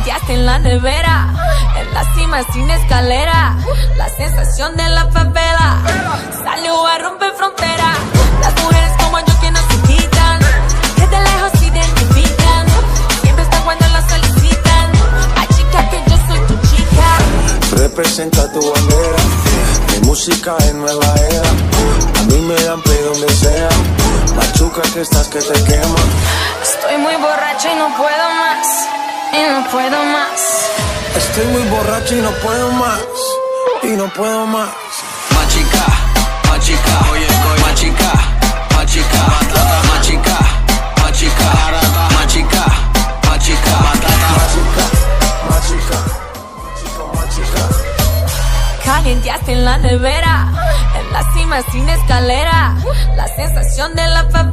Calienteaste en la nevera, en la cima sin escalera, la sensación de la favela salió a romper frontera. Las mujeres como yo que no se quitan, que de lejos se identifican, siempre están cuando las solicitan. Ay chica que yo soy tu chica. Representa tu bandera, mi música es nueva era. A mí me dan play donde sea, machuca que estás que te quema. Estoy muy borracha y no puedo más, y no puedo más. Estoy muy borracho y no puedo más, y no puedo más. Machica, machica, oye, machica, machica, machica, machica, machica, machica, Machica, machica, machica. Calienteaste en la nevera, en la cima sin escalera, la sensación de la favela